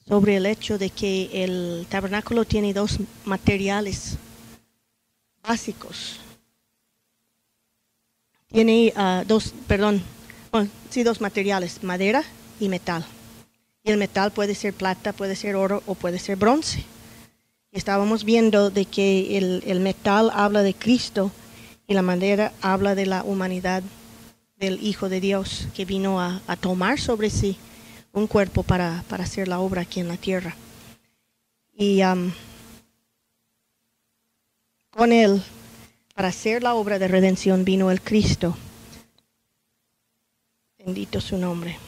sobre el hecho de que el tabernáculo tiene dos materiales básicos. Tiene dos materiales, madera y metal. Y el metal puede ser plata, puede ser oro o puede ser bronce. Estábamos viendo de que el metal habla de Cristo y la madera habla de la humanidad del Hijo de Dios que vino a tomar sobre sí un cuerpo para hacer la obra aquí en la tierra. Y con él, para hacer la obra de redención, vino el Cristo. Bendito su nombre.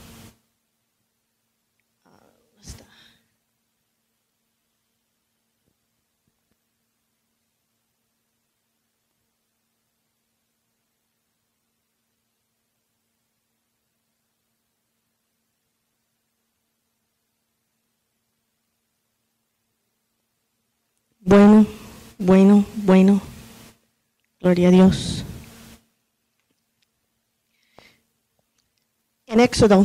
Bueno. Gloria a Dios. En Éxodo,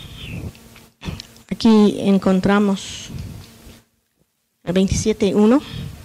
aquí encontramos el 27:1.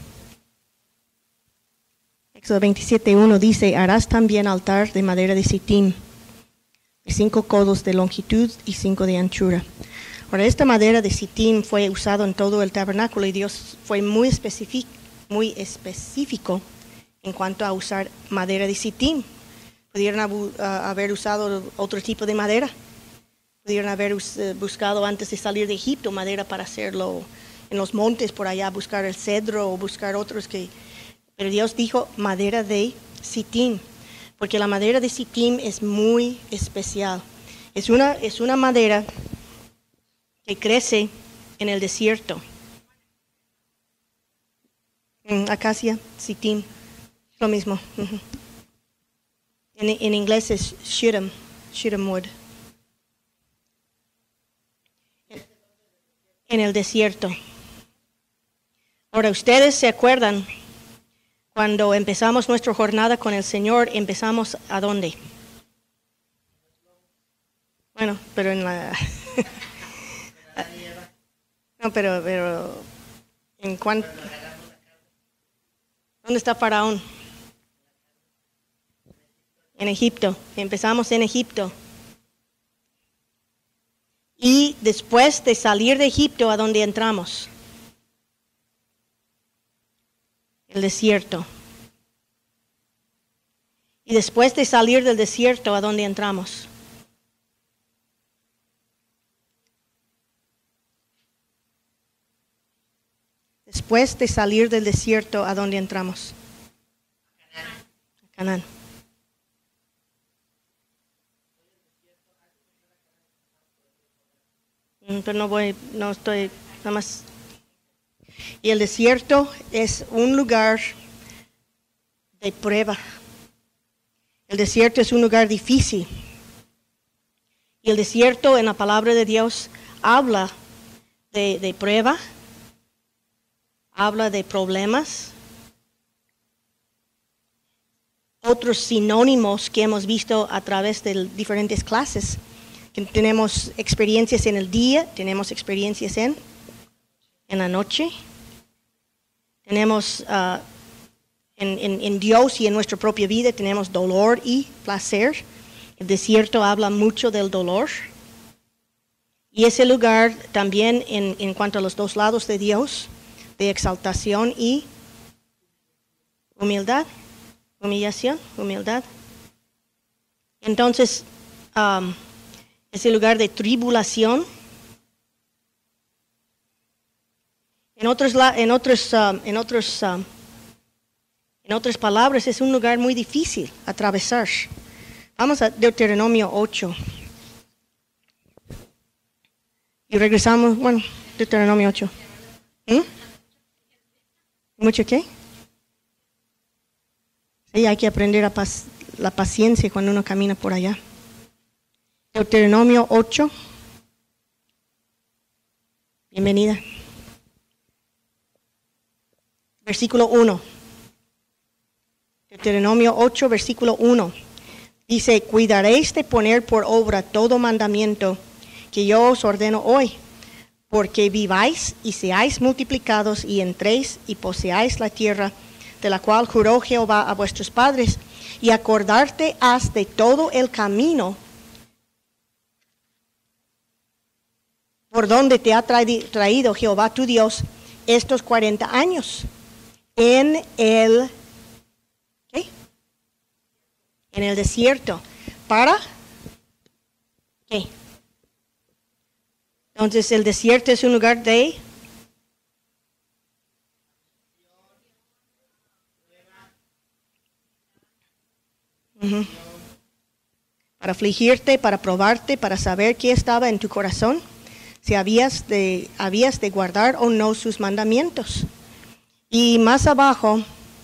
Éxodo 27:1 dice: harás también altar de madera de sitín, de 5 codos de longitud y 5 de anchura. Ahora, esta madera de sitín fue usado en todo el tabernáculo y Dios fue muy específico en cuanto a usar madera de sitín. Pudieron haber usado otro tipo de madera. Pudieron haber buscado antes de salir de Egipto madera para hacerlo en los montes por allá, buscar el cedro o buscar otros que... Pero Dios dijo madera de sitín, porque la madera de sitín es muy especial. Es una madera que crece en el desierto. Acacia, sitín, lo mismo. Uh-huh. En inglés es shittim wood. En el desierto. Ahora, ustedes se acuerdan, cuando empezamos nuestra jornada con el Señor, empezamos ¿a dónde? Bueno, pero en la... no, pero en cuanto... ¿Dónde está Faraón? En Egipto. Empezamos en Egipto. Y después de salir de Egipto, ¿a dónde entramos? El desierto. Y después de salir del desierto, ¿a dónde entramos? Después de salir del desierto, ¿a dónde entramos? A Canaán. Pero no estoy, nada más. Y el desierto es un lugar de prueba. El desierto es un lugar difícil. Y el desierto en la palabra de Dios habla de prueba, habla de problemas. Otros sinónimos que hemos visto a través de diferentes clases. Que tenemos experiencias en el día, tenemos experiencias en la noche. Tenemos en Dios y en nuestra propia vida tenemos dolor y placer. El desierto habla mucho del dolor. Y ese lugar también en cuanto a los dos lados de Dios, de exaltación y humildad, humillación, humildad. Entonces, ese lugar de tribulación. En otras palabras, es un lugar muy difícil atravesar. Vamos a Deuteronomio 8. Y regresamos, Deuteronomio 8. ¿Mucho qué? Sí, hay que aprender la paciencia cuando uno camina por allá. Deuteronomio 8. Bienvenida. Versículo 1. Deuteronomio 8, versículo 1. Dice: cuidaréis de poner por obra todo mandamiento que yo os ordeno hoy, porque viváis y seáis multiplicados y entréis y poseáis la tierra de la cual juró Jehová a vuestros padres, y acordarte has de todo el camino por donde te ha traído Jehová tu Dios estos 40 años en el desierto. ¿Para qué? Entonces el desierto es un lugar de para afligirte, para probarte, para saber qué estaba en tu corazón, si habías de guardar o no sus mandamientos. Y más abajo,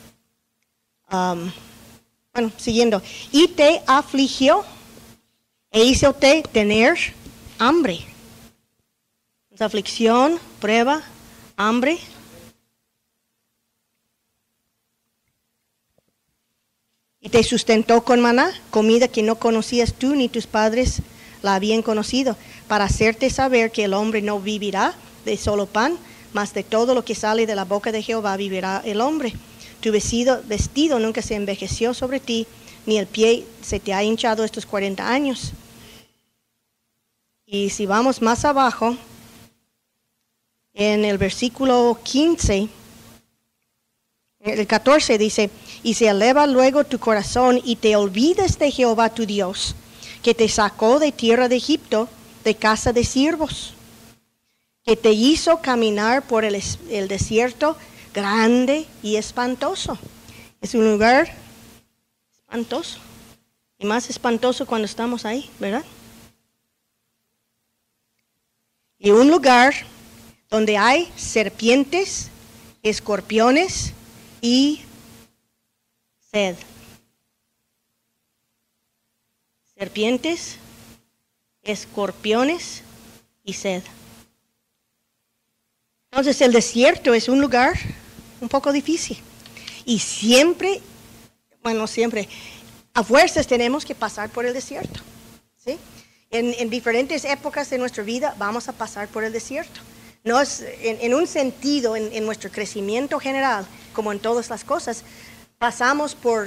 siguiendo, y te afligió e hízote tener hambre. Aflicción, prueba, hambre. Y te sustentó con maná, comida que no conocías tú ni tus padres la habían conocido, para hacerte saber que el hombre no vivirá de solo pan, mas de todo lo que sale de la boca de Jehová vivirá el hombre. Tu vestido nunca se envejeció sobre ti, ni el pie se te ha hinchado estos 40 años. Y si vamos más abajo, en el versículo 15, el 14 dice, y se eleva luego tu corazón y te olvides de Jehová tu Dios, que te sacó de tierra de Egipto, de casa de siervos, que te hizo caminar por el desierto grande y espantoso. Es un lugar espantoso, y más espantoso cuando estamos ahí, ¿verdad? Y un lugar donde hay serpientes, escorpiones y sed. Serpientes, escorpiones y sed. Entonces el desierto es un lugar un poco difícil. Y siempre, a fuerzas tenemos que pasar por el desierto. ¿Sí? En diferentes épocas de nuestra vida vamos a pasar por el desierto. No es, en un sentido, en nuestro crecimiento general, como en todas las cosas, pasamos por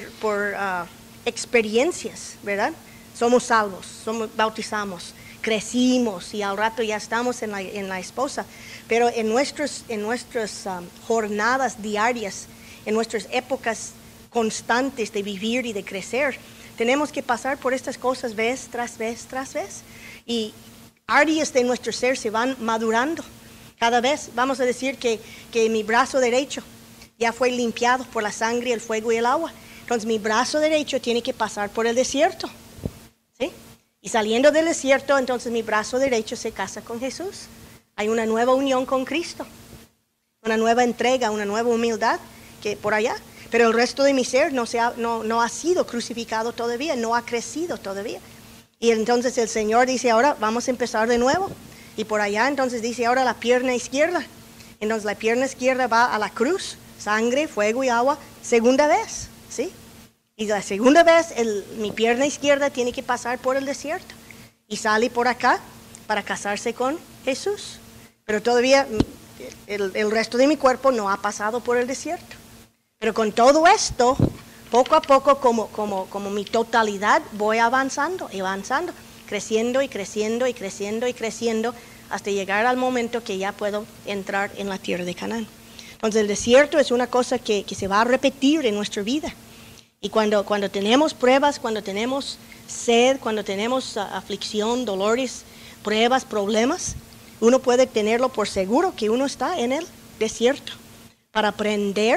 experiencias, ¿verdad? Somos salvos, bautizamos, crecimos y al rato ya estamos en la esposa. Pero en nuestras jornadas diarias, en nuestras épocas constantes de vivir y de crecer, tenemos que pasar por estas cosas vez tras vez tras vez. Y áreas de nuestro ser se van madurando. Cada vez vamos a decir que mi brazo derecho ya fue limpiado por la sangre, el fuego y el agua. Entonces mi brazo derecho tiene que pasar por el desierto. ¿Sí? Y saliendo del desierto, entonces mi brazo derecho se casa con Jesús. Hay una nueva unión con Cristo. Una nueva entrega, una nueva humildad que por allá. Pero el resto de mi ser no ha sido crucificado todavía, no ha crecido todavía. Y entonces el Señor dice, ahora vamos a empezar de nuevo. Y por allá entonces dice, ahora la pierna izquierda. Entonces la pierna izquierda va a la cruz, sangre, fuego y agua, segunda vez, ¿sí? Y la segunda vez mi pierna izquierda tiene que pasar por el desierto. Y sale por acá para casarse con Jesús. Pero todavía el resto de mi cuerpo no ha pasado por el desierto. Pero con todo esto, poco a poco, como mi totalidad, voy avanzando, creciendo y creciendo y creciendo y creciendo, hasta llegar al momento que ya puedo entrar en la tierra de Canaán. Entonces el desierto es una cosa que se va a repetir en nuestra vida. Y cuando tenemos pruebas, cuando tenemos sed, cuando tenemos aflicción, dolores, pruebas, problemas, uno puede tenerlo por seguro que uno está en el desierto para aprender,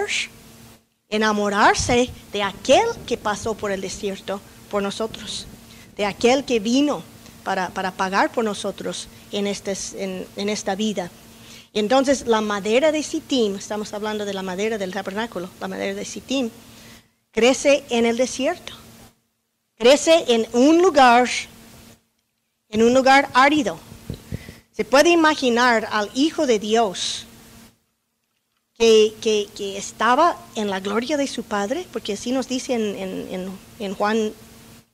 enamorarse de aquel que pasó por el desierto por nosotros, de aquel que vino para pagar por nosotros en esta vida. Y entonces la madera de Sittim, estamos hablando de la madera del tabernáculo, la madera de Sittim, crece en el desierto, crece en un lugar árido. Se puede imaginar al Hijo de Dios que estaba en la gloria de su Padre, porque así nos dice en Juan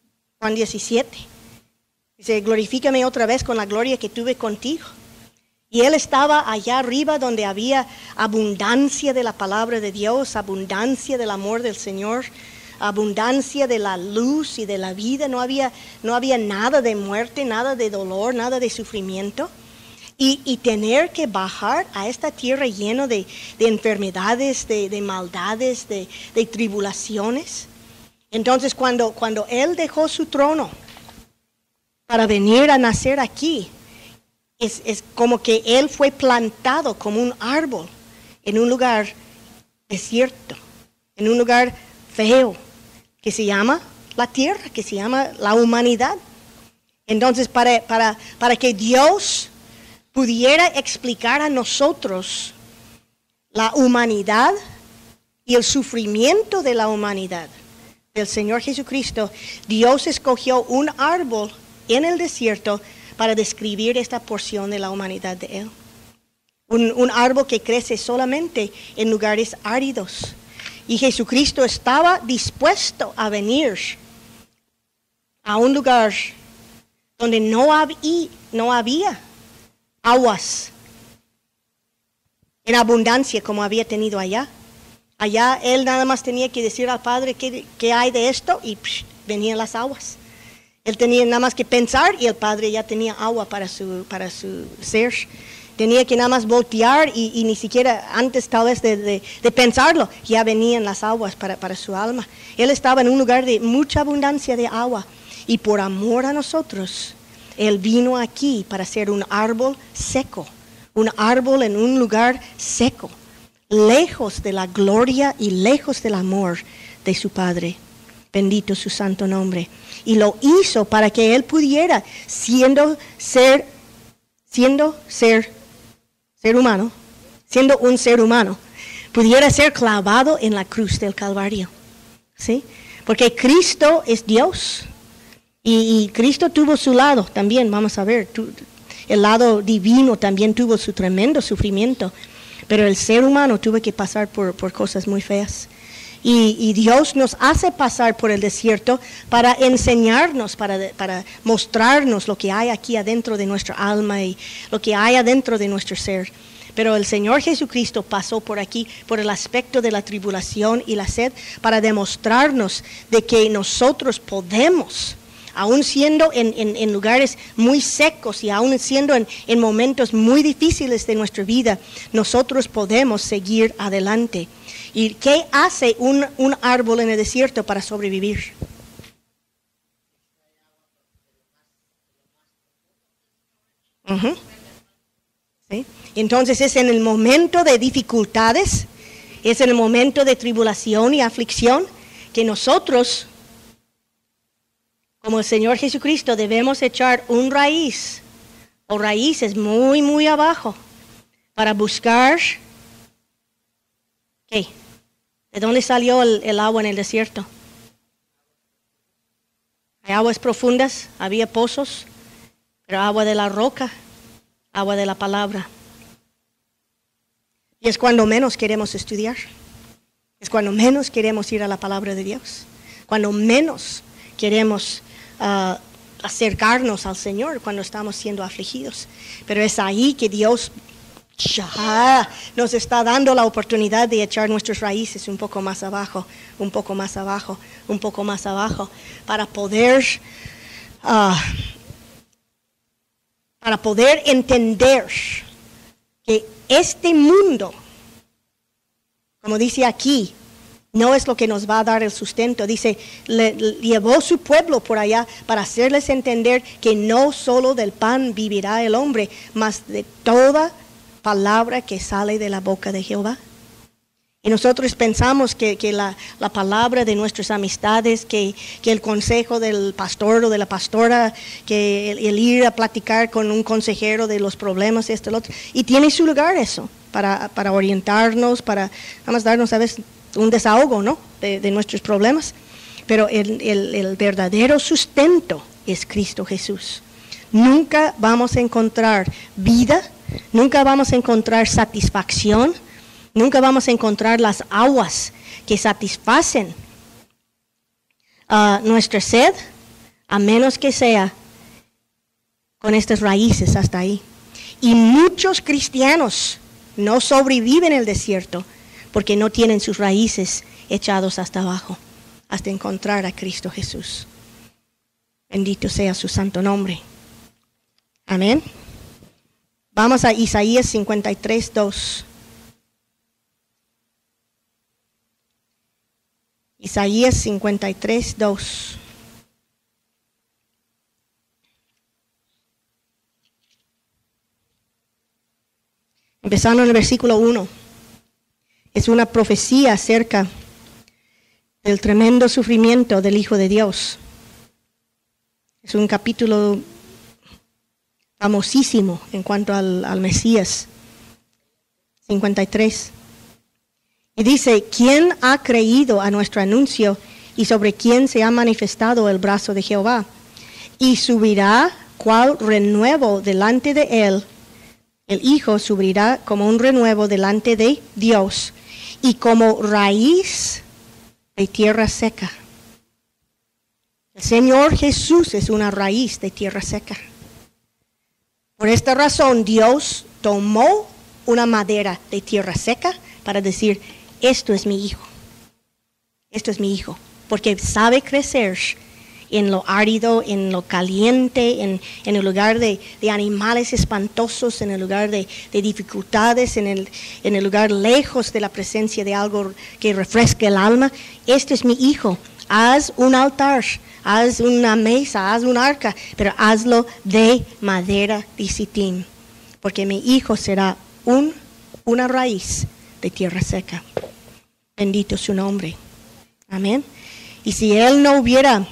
17. Dice, glorifícame otra vez con la gloria que tuve contigo. Y él estaba allá arriba donde había abundancia de la palabra de Dios, abundancia del amor del Señor, abundancia de la luz y de la vida. No había nada de muerte, nada de dolor, nada de sufrimiento. Y tener que bajar a esta tierra lleno de enfermedades, de maldades, de tribulaciones. Entonces cuando él dejó su trono para venir a nacer aquí, es como que él fue plantado como un árbol en un lugar desierto, en un lugar feo, que se llama la tierra, que se llama la humanidad. Entonces para que Dios pudiera explicar a nosotros la humanidad y el sufrimiento de la humanidad del Señor Jesucristo, Dios escogió un árbol en el desierto para describir esta porción de la humanidad de Él. Un árbol que crece solamente en lugares áridos. Y Jesucristo estaba dispuesto a venir a un lugar donde no había aguas en abundancia como había tenido allá. Allá él nada más tenía que decir al Padre qué hay de esto y venían las aguas. Él tenía nada más que pensar y el Padre ya tenía agua para su ser. Tenía que nada más voltear y ni siquiera antes tal vez de pensarlo, ya venían las aguas para su alma. Él estaba en un lugar de mucha abundancia de agua y por amor a nosotros, Él vino aquí para ser un árbol seco, un árbol en un lugar seco, lejos de la gloria y lejos del amor de su Padre. Bendito su santo nombre. Y lo hizo para que Él pudiera, siendo un ser humano, pudiera ser clavado en la cruz del Calvario. ¿Sí? Porque Cristo es Dios. Y Cristo tuvo su lado también, vamos a ver, el lado divino también tuvo su tremendo sufrimiento, pero el ser humano tuvo que pasar por cosas muy feas. Y Dios nos hace pasar por el desierto para enseñarnos, para mostrarnos lo que hay aquí adentro de nuestra alma y lo que hay adentro de nuestro ser. Pero el Señor Jesucristo pasó por aquí, por el aspecto de la tribulación y la sed, para demostrarnos de que nosotros podemos, aún siendo en lugares muy secos y aún siendo en momentos muy difíciles de nuestra vida, nosotros podemos seguir adelante. ¿Y qué hace un árbol en el desierto para sobrevivir? ¿Sí? Entonces es en el momento de dificultades, es en el momento de tribulación y aflicción que nosotros, como el Señor Jesucristo, debemos echar un raíz o raíces muy, muy abajo para buscar, ¿qué? ¿De dónde salió el agua en el desierto? Hay aguas profundas, había pozos, pero agua de la roca, agua de la palabra. Y es cuando menos queremos estudiar, es cuando menos queremos ir a la palabra de Dios, cuando menos queremos acercarnos al Señor cuando estamos siendo afligidos. Pero es ahí que Dios ya nos está dando la oportunidad de echar nuestras raíces un poco más abajo, un poco más abajo, un poco más abajo, para poder entender que este mundo, como dice aquí, no es lo que nos va a dar el sustento. Dice, llevó su pueblo por allá para hacerles entender que no solo del pan vivirá el hombre, mas de toda palabra que sale de la boca de Jehová. Y nosotros pensamos que la palabra de nuestras amistades, que el consejo del pastor o de la pastora, que el ir a platicar con un consejero de los problemas, esto, lo otro, y tiene su lugar eso, para orientarnos, para nada más darnos a veces un desahogo, ¿no?, de nuestros problemas. Pero el verdadero sustento es Cristo Jesús. Nunca vamos a encontrar vida, nunca vamos a encontrar satisfacción, nunca vamos a encontrar las aguas que satisfacen nuestra sed, a menos que sea con estas raíces hasta ahí. Y muchos cristianos no sobreviven en el desierto porque no tienen sus raíces echados hasta abajo, hasta encontrar a Cristo Jesús. Bendito sea su santo nombre. Amén. Vamos a Isaías 53, 2. Isaías 53, 2. Empezando en el versículo 1. Es una profecía acerca del tremendo sufrimiento del Hijo de Dios. Es un capítulo famosísimo en cuanto al Mesías. 53. Y dice, ¿quién ha creído a nuestro anuncio y sobre quién se ha manifestado el brazo de Jehová? Y subirá cual renuevo delante de él. El Hijo subirá como un renuevo delante de Dios y como raíz de tierra seca. El Señor Jesús es una raíz de tierra seca. Por esta razón Dios tomó una madera de tierra seca para decir, esto es mi hijo. Esto es mi hijo. Porque sabe crecer en lo árido, en lo caliente, en el lugar de animales espantosos, en el lugar de dificultades, en el lugar lejos de la presencia de algo que refresque el alma. Este es mi hijo. Haz un altar, haz una mesa, haz un arca, pero hazlo de madera de sitín, porque mi hijo será una raíz de tierra seca. Bendito su nombre. Amén. Y si él no hubiera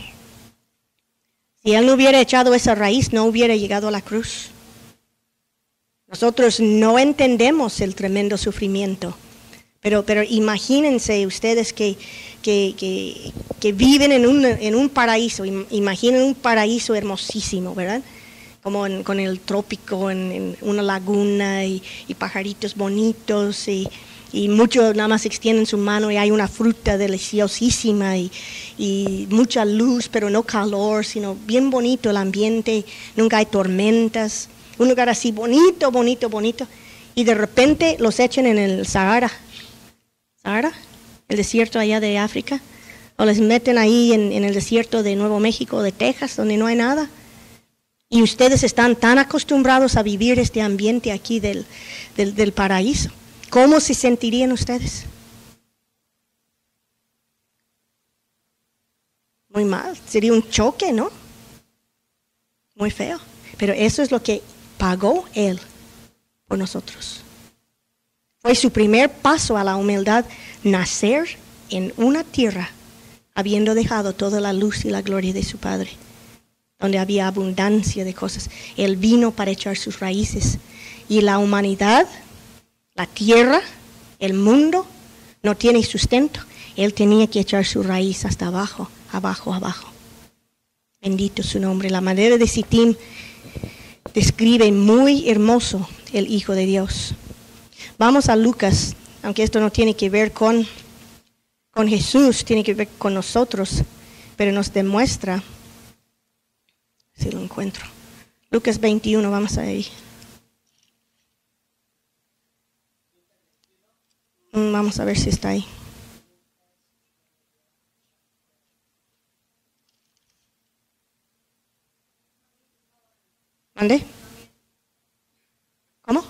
echado esa raíz, no hubiera llegado a la cruz. Nosotros no entendemos el tremendo sufrimiento, pero imagínense ustedes que viven en un paraíso. Imaginen un paraíso hermosísimo, ¿verdad? Como con el trópico, en una laguna y pajaritos bonitos y muchos nada más extienden su mano y hay una fruta deliciosísima y mucha luz, pero no calor, sino bien bonito el ambiente, nunca hay tormentas, un lugar así bonito, bonito, bonito, y de repente los echan en el Sahara, el desierto allá de África, o les meten ahí en el desierto de Nuevo México, de Texas, donde no hay nada, y ustedes están tan acostumbrados a vivir este ambiente aquí del paraíso. ¿Cómo se sentirían ustedes? Muy mal, sería un choque, ¿no? Muy feo. Pero eso es lo que pagó Él por nosotros. Fue su primer paso a la humildad, nacer en una tierra, habiendo dejado toda la luz y la gloria de su Padre, donde había abundancia de cosas. Él vino para echar sus raíces. Y la humanidad, la tierra, el mundo, no tiene sustento. Él tenía que echar su raíz hasta abajo, abajo, abajo. Bendito su nombre. La madera de Sitín describe muy hermoso el Hijo de Dios. Vamos a Lucas, aunque esto no tiene que ver con Jesús, tiene que ver con nosotros, pero nos demuestra, si lo encuentro. Lucas 21, vamos a ir. Vamos a ver si está ahí. ¿Mande? ¿Cómo?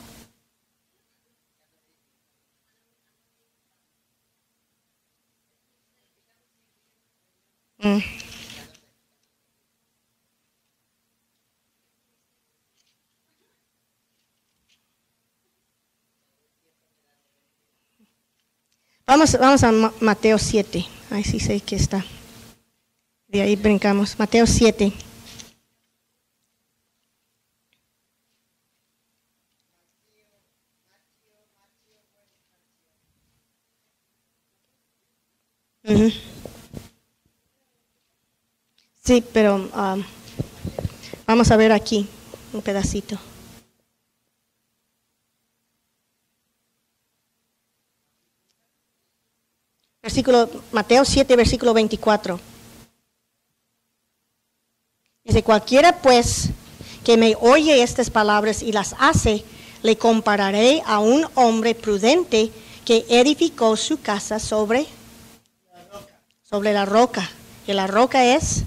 Vamos a Mateo 7. Ahí sí sé que está. De ahí brincamos. Mateo 7. Sí, pero vamos a ver aquí un pedacito. Mateo 7, versículo 24. Dice, cualquiera pues que me oye estas palabras y las hace, le compararé a un hombre prudente que edificó su casa sobre la roca. Y la roca es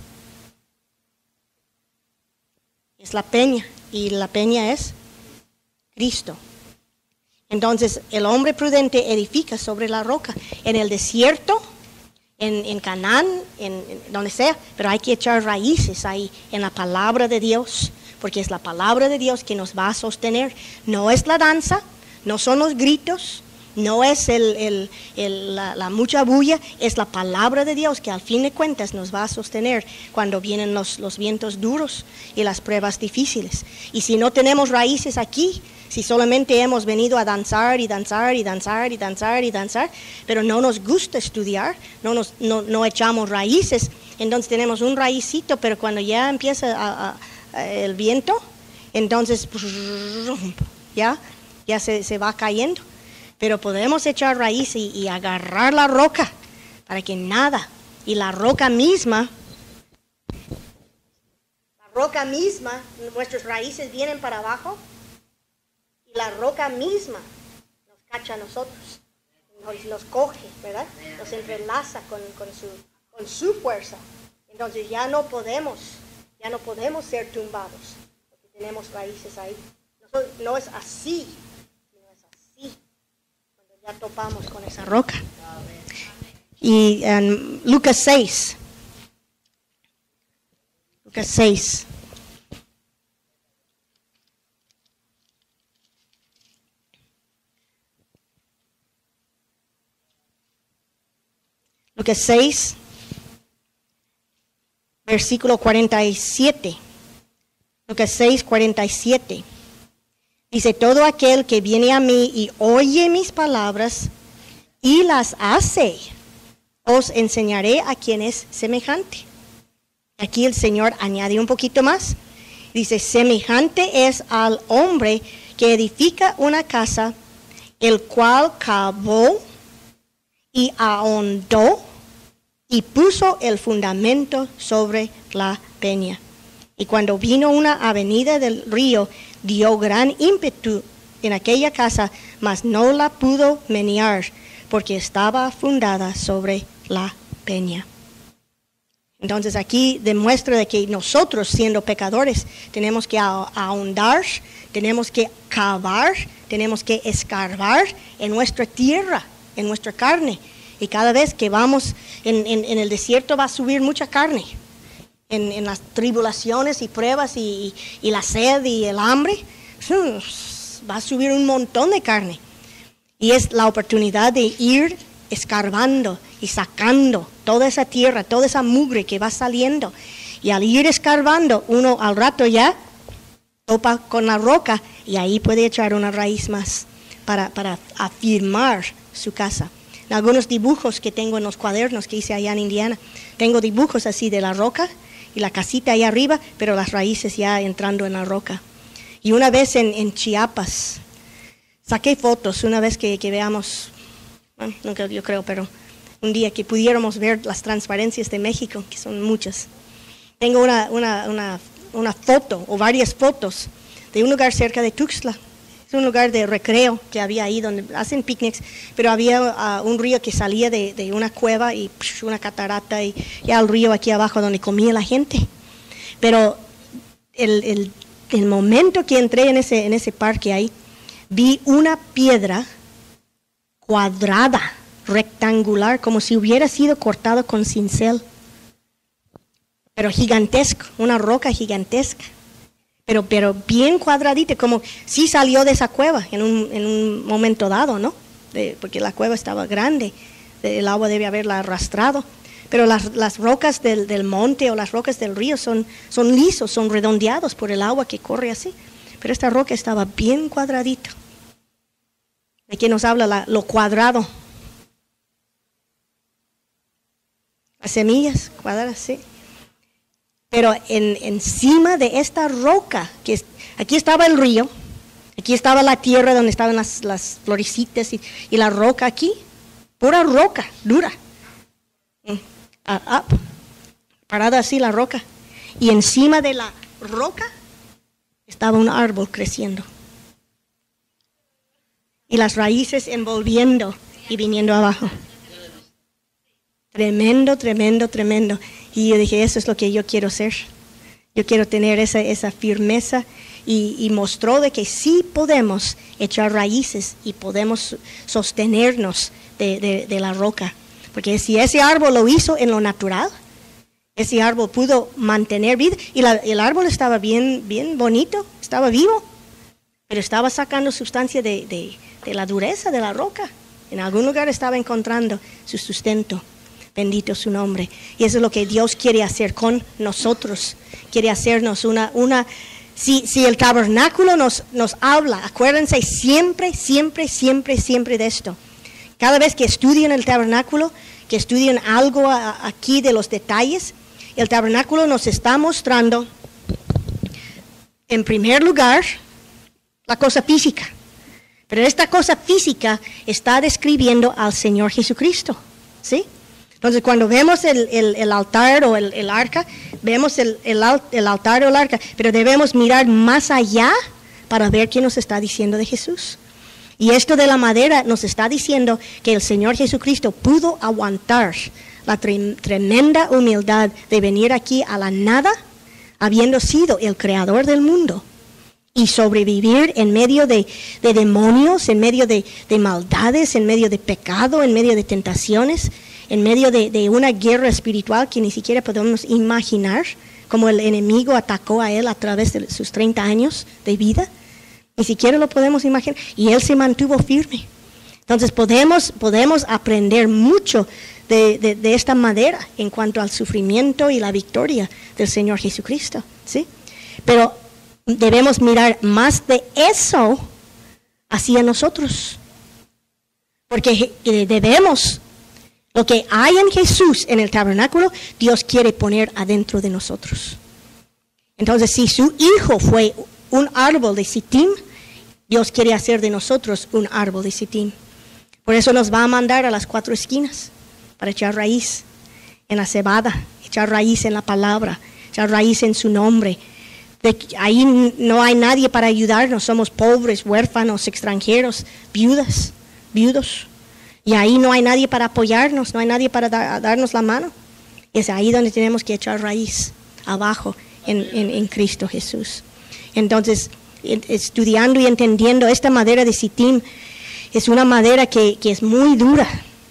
la peña. Y la peña es Cristo. Entonces, el hombre prudente edifica sobre la roca. En el desierto, en Canaán, en donde sea, pero hay que echar raíces ahí, en la palabra de Dios, porque es la palabra de Dios que nos va a sostener. No es la danza, no son los gritos, no es la mucha bulla, es la palabra de Dios que al fin de cuentas nos va a sostener cuando vienen los vientos duros y las pruebas difíciles. Y si no tenemos raíces aquí, si solamente hemos venido a danzar y danzar y danzar y danzar y danzar, pero no nos gusta estudiar, no echamos raíces, entonces tenemos un raícito, pero cuando ya empieza el viento, entonces ya se va cayendo. Pero podemos echar raíz y agarrar la roca para que nada. Y la roca misma, nuestras raíces vienen para abajo y la roca misma nos cacha a nosotros, nos coge, ¿verdad? Nos entrelaza con su fuerza. Entonces ya no podemos ser tumbados porque tenemos raíces ahí. No es así. Ya topamos con esa roca. Y en Lucas 6. Lucas 6. Lucas 6, versículo 47. Lucas 6, 47. Dice, todo aquel que viene a mí y oye mis palabras y las hace, os enseñaré a quien es semejante. Aquí el Señor añade un poquito más. Dice, semejante es al hombre que edifica una casa, el cual cavó y ahondó y puso el fundamento sobre la peña. Y cuando vino una avenida del río, dio gran ímpetu en aquella casa, mas no la pudo menear, porque estaba fundada sobre la peña. Entonces aquí demuestra de que nosotros, siendo pecadores, tenemos que ahondar, tenemos que cavar, tenemos que escarbar en nuestra tierra, en nuestra carne. Y cada vez que vamos en el desierto va a subir mucha carne. En las tribulaciones y pruebas y la sed y el hambre, va a subir un montón de carne. Y es la oportunidad de ir escarbando y sacando toda esa tierra, toda esa mugre que va saliendo. Y al ir escarbando, uno al rato ya topa con la roca y ahí puede echar una raíz más para afirmar su casa. En algunos dibujos que tengo en los cuadernos que hice allá en Indiana, tengo dibujos así de la roca y la casita ahí arriba, pero las raíces ya entrando en la roca. Y una vez en Chiapas, saqué fotos, una vez que veamos, bueno, nunca yo creo, pero un día que pudiéramos ver las transparencias de México, que son muchas. Tengo una foto o varias fotos de un lugar cerca de Tuxtla. Es un lugar de recreo que había ahí donde hacen picnics, pero había un río que salía de una cueva y una catarata y ya el río aquí abajo donde comía la gente. Pero el momento que entré en ese parque ahí, vi una piedra cuadrada, rectangular, como si hubiera sido cortado con cincel. Pero gigantesco, una roca gigantesca. Pero bien cuadradita, como si salió de esa cueva en un momento dado, ¿no? Porque la cueva estaba grande, el agua debe haberla arrastrado. Pero las rocas del monte o las rocas del río son lisos, son redondeados por el agua que corre así. Pero esta roca estaba bien cuadradita. ¿De qué nos habla lo cuadrado? Las semillas cuadradas, sí. Pero encima de esta roca, aquí estaba el río, aquí estaba la tierra donde estaban las florecitas y la roca aquí, pura roca, dura. Parada así la roca. Y encima de la roca estaba un árbol creciendo. y las raíces envolviendo y viniendo abajo. Tremendo, tremendo, tremendo. Y yo dije, eso es lo que yo quiero ser. Yo quiero tener esa firmeza y mostró de que sí podemos echar raíces y podemos sostenernos de la roca. Porque si ese árbol lo hizo en lo natural, ese árbol pudo mantener vida. Y el árbol estaba bien bonito, estaba vivo, pero estaba sacando sustancia de la dureza de la roca. En algún lugar estaba encontrando su sustento. Bendito su nombre. Y eso es lo que Dios quiere hacer con nosotros. Quiere hacernos si el tabernáculo nos habla, acuérdense siempre de esto. Cada vez que estudien el tabernáculo, que estudien algo aquí de los detalles, el tabernáculo nos está mostrando, en primer lugar, la cosa física. Pero esta cosa física está describiendo al Señor Jesucristo, ¿sí? Entonces, cuando vemos el altar o el arca, vemos el altar o el arca, pero debemos mirar más allá para ver qué nos está diciendo de Jesús. Y esto de la madera nos está diciendo que el Señor Jesucristo pudo aguantar la tremenda humildad de venir aquí a la nada, habiendo sido el creador del mundo, y sobrevivir en medio de demonios, en medio de maldades, en medio de pecado, en medio de tentaciones, en medio de una guerra espiritual que ni siquiera podemos imaginar, como el enemigo atacó a él a través de sus 30 años de vida. Ni siquiera lo podemos imaginar. Y él se mantuvo firme. Entonces podemos aprender mucho de esta madera en cuanto al sufrimiento y la victoria del Señor Jesucristo, ¿sí? Pero debemos mirar más de eso hacia nosotros. Porque debemos... Lo que hay en Jesús, en el tabernáculo, Dios quiere poner adentro de nosotros. Entonces, si su hijo fue un árbol de Sittim, Dios quiere hacer de nosotros un árbol de Sittim. Por eso nos va a mandar a las 4 esquinas, para echar raíz en la cebada, echar raíz en la palabra, echar raíz en su nombre. Ahí no hay nadie para ayudarnos, somos pobres, huérfanos, extranjeros, viudos. Y ahí no hay nadie para apoyarnos, no hay nadie para darnos la mano. Es ahí donde tenemos que echar raíz, abajo, en Cristo Jesús. Entonces, estudiando y entendiendo, esta madera de Sittim es una madera que es muy dura.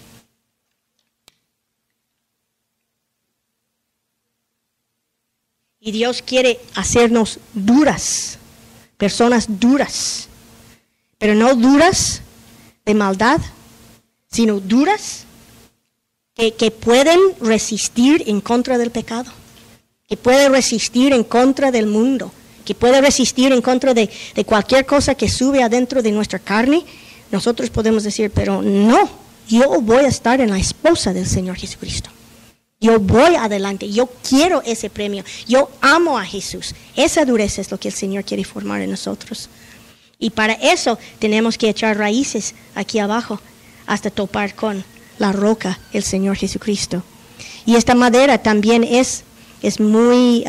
Y Dios quiere hacernos duras, personas duras, pero no duras de maldad, sino duras que pueden resistir en contra del pecado, que pueden resistir en contra del mundo, que pueden resistir en contra de cualquier cosa que sube adentro de nuestra carne. Nosotros podemos decir, pero no, yo voy a estar en la esposa del Señor Jesucristo. Yo voy adelante, yo quiero ese premio, yo amo a Jesús. Esa dureza es lo que el Señor quiere formar en nosotros. Y para eso tenemos que echar raíces aquí abajo, hasta topar con la roca, el Señor Jesucristo. Y esta madera también es muy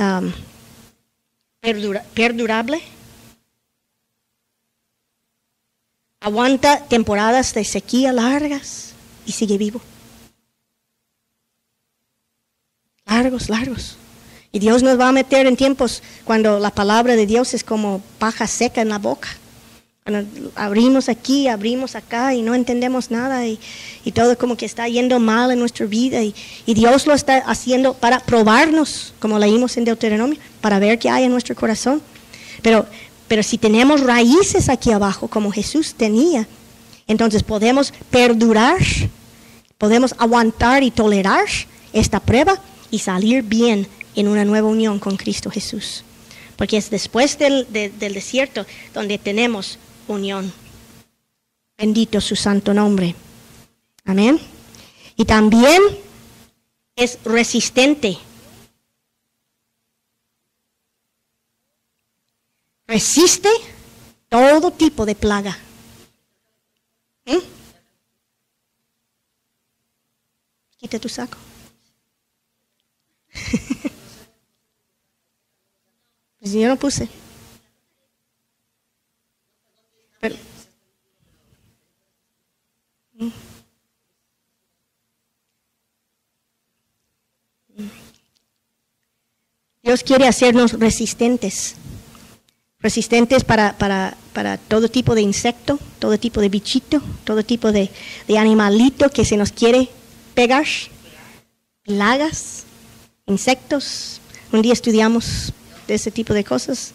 perdurable. Aguanta temporadas de sequía largas y sigue vivo. Largos. Y Dios nos va a meter en tiempos cuando la palabra de Dios es como paja seca en la boca. Cuando abrimos aquí, abrimos acá y no entendemos nada y todo como que está yendo mal en nuestra vida y Dios lo está haciendo para probarnos, como leímos en Deuteronomio, para ver qué hay en nuestro corazón. Pero si tenemos raíces aquí abajo, como Jesús tenía, entonces podemos perdurar, podemos aguantar y tolerar esta prueba y salir bien en una nueva unión con Cristo Jesús. Porque es después del desierto donde tenemos unión. Bendito su santo nombre. Amén. Y también es resistente. Resiste todo tipo de plaga. Quita tu saco. Pues yo no puse. Dios quiere hacernos resistentes. Resistentes para todo tipo de insecto, todo tipo de bichito, todo tipo de animalito que se nos quiere pegar. Plagas, insectos. Un día estudiamos de ese tipo de cosas.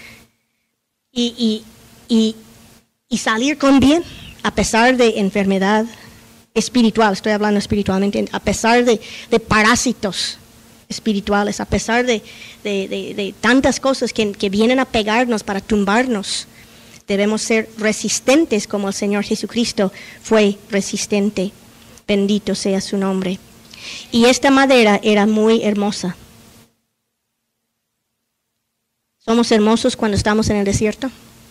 Y salir con bien a pesar de enfermedad espiritual. Estoy hablando espiritualmente. A pesar de parásitos espirituales, a pesar de tantas cosas que vienen a pegarnos para tumbarnos, debemos ser resistentes como el Señor Jesucristo fue resistente. Bendito sea su nombre. Y esta madera era muy hermosa. ¿Somos hermosos cuando estamos en el desierto?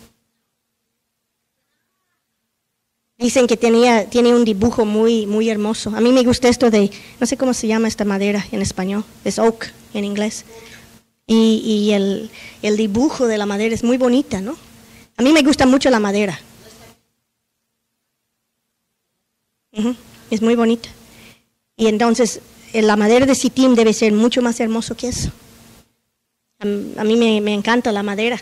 Dicen que tiene un dibujo muy, muy hermoso. A mí me gusta esto de, no sé cómo se llama esta madera en español, es oak en inglés. Y el dibujo de la madera es muy bonita, ¿no? A mí me gusta mucho la madera. Es muy bonita. Y entonces, la madera de Sittim debe ser mucho más hermoso que eso. A mí me encanta la madera.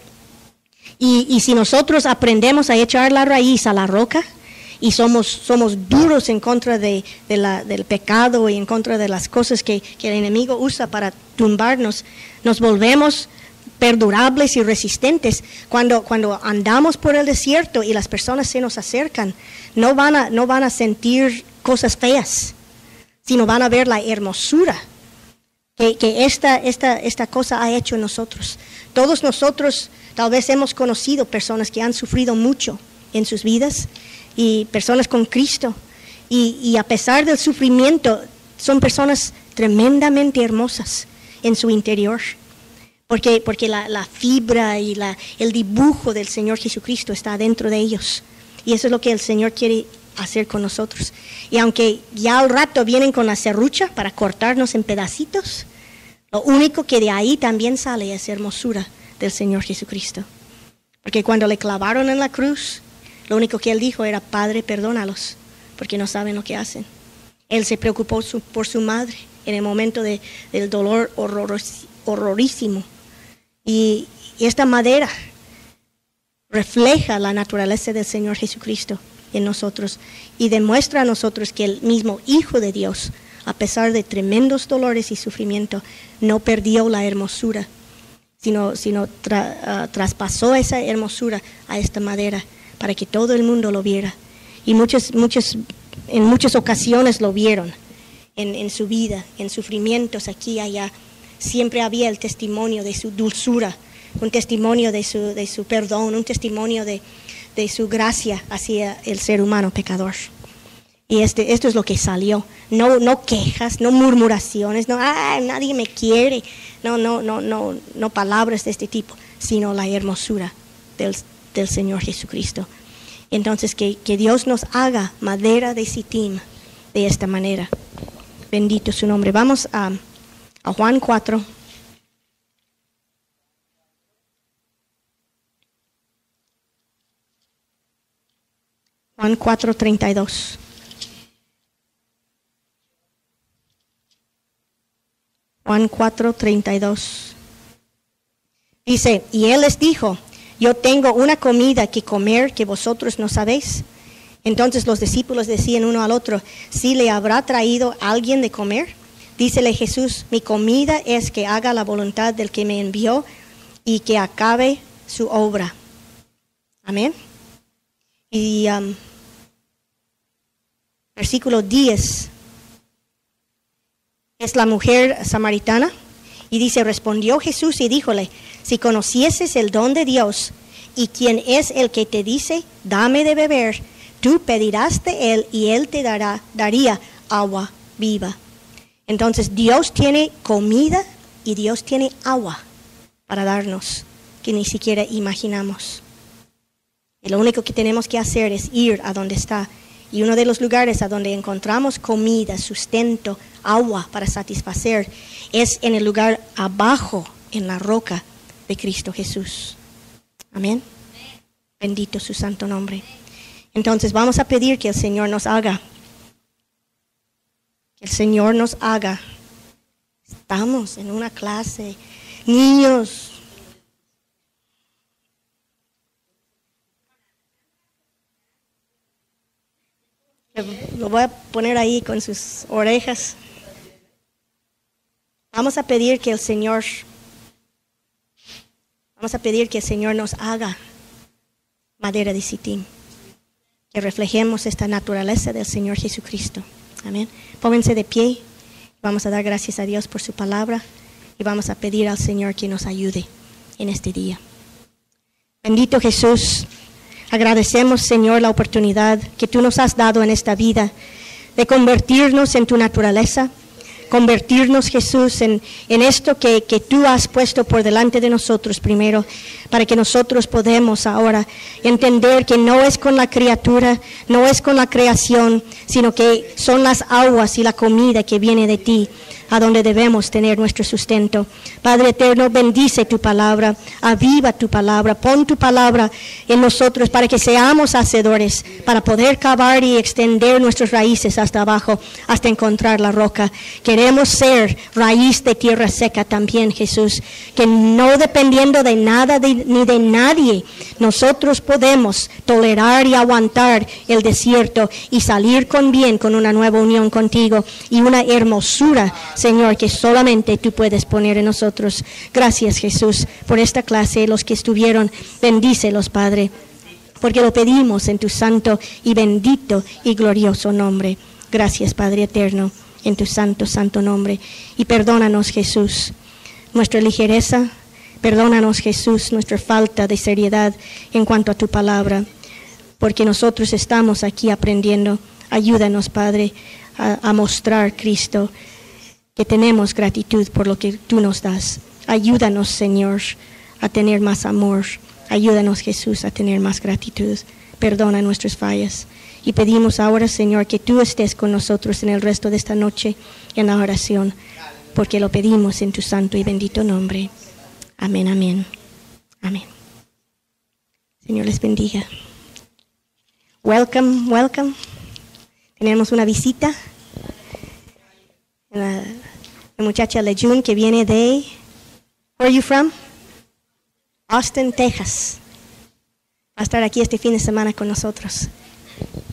Y si nosotros aprendemos a echar la raíz a la roca, y somos duros en contra del pecado y en contra de las cosas que el enemigo usa para tumbarnos, nos volvemos perdurables y resistentes. Cuando andamos por el desierto y las personas se nos acercan, no van a sentir cosas feas, sino van a ver la hermosura que esta cosa ha hecho en nosotros. Todos nosotros tal vez hemos conocido personas que han sufrido mucho en sus vidas, y personas con Cristo, y a pesar del sufrimiento, son personas tremendamente hermosas en su interior, porque la fibra y el dibujo del Señor Jesucristo está dentro de ellos, y eso es lo que el Señor quiere hacer con nosotros. Y aunque ya al rato vienen con la serrucha para cortarnos en pedacitos, lo único que de ahí también sale es hermosura del Señor Jesucristo, porque cuando le clavaron en la cruz, lo único que Él dijo era: Padre, perdónalos, porque no saben lo que hacen. Él se preocupó por su madre en el momento del dolor horrorísimo. Y esta madera refleja la naturaleza del Señor Jesucristo en nosotros y demuestra a nosotros que el mismo Hijo de Dios, a pesar de tremendos dolores y sufrimiento, no perdió la hermosura, sino traspasó esa hermosura a esta madera, para que todo el mundo lo viera. Y en muchas ocasiones lo vieron en su vida, en sufrimientos aquí y allá. Siempre había el testimonio de su dulzura, un testimonio de su perdón, un testimonio de su gracia hacia el ser humano pecador. Y esto es lo que salió. No quejas, no murmuraciones, nadie me quiere, no palabras de este tipo, sino la hermosura del Señor Jesucristo. Entonces que Dios nos haga madera de Sittim de esta manera. Bendito su nombre. Vamos a Juan 4. Juan 4:32. Juan 4:32. Dice: y Él les dijo: yo tengo una comida que comer que vosotros no sabéis. Entonces los discípulos decían uno al otro: ¿sí le habrá traído alguien de comer? Dícele Jesús: mi comida es que haga la voluntad del que me envió y que acabe su obra. Amén. Y versículo 10 es la mujer samaritana. Y dice: respondió Jesús y díjole: si conocieses el don de Dios y quién es el que te dice: dame de beber, tú pedirás de él y él te daría agua viva. Entonces Dios tiene comida y Dios tiene agua para darnos que ni siquiera imaginamos. Y lo único que tenemos que hacer es ir a donde está. Y uno de los lugares a donde encontramos comida, sustento, agua para satisfacer es en el lugar abajo, en la roca de Cristo Jesús. Amén. Bendito su santo nombre. Entonces vamos a pedir que el Señor nos haga. Que el Señor nos haga. Estamos en una clase niños. Lo voy a poner ahí con sus orejas. Vamos a pedir que el Señor nos haga madera de sittim, que reflejemos esta naturaleza del Señor Jesucristo. Amén. Pónganse de pie. Vamos a dar gracias a Dios por su palabra y vamos a pedir al Señor que nos ayude en este día. Bendito Jesús, agradecemos, Señor, la oportunidad que tú nos has dado en esta vida de convertirnos en tu naturaleza, convertirnos, Jesús, en esto que tú has puesto por delante de nosotros primero, para que nosotros podamos ahora entender que no es con la criatura, no es con la creación, sino que son las aguas y la comida que viene de ti, a donde debemos tener nuestro sustento. Padre eterno, bendice tu palabra, aviva tu palabra, pon tu palabra en nosotros para que seamos hacedores, para poder cavar y extender nuestras raíces hasta abajo, hasta encontrar la roca. Queremos ser raíz de tierra seca también, Jesús, que no dependiendo de nada ni de nadie, nosotros podemos tolerar y aguantar el desierto y salir con bien, con una nueva unión contigo y una hermosura, Señor, que solamente tú puedes poner en nosotros. Gracias, Jesús, por esta clase. Los que estuvieron, bendícelos, Padre, porque lo pedimos en tu santo y bendito y glorioso nombre. Gracias, Padre eterno, en tu santo, santo nombre. Y perdónanos, Jesús, nuestra ligereza. Perdónanos, Jesús, nuestra falta de seriedad en cuanto a tu palabra, porque nosotros estamos aquí aprendiendo. Ayúdanos, Padre, a mostrar, Cristo, que tenemos gratitud por lo que tú nos das. Ayúdanos, Señor, a tener más amor. Ayúdanos, Jesús, a tener más gratitud. Perdona nuestras fallas. Y pedimos ahora, Señor, que tú estés con nosotros en el resto de esta noche en la oración, porque lo pedimos en tu santo y bendito nombre. Amén, amén, amén. Señor les bendiga. Welcome, welcome. Tenemos una visita. La muchacha Lejun, que viene de... Where are you from? Austin, Texas. Va a estar aquí este fin de semana con nosotros.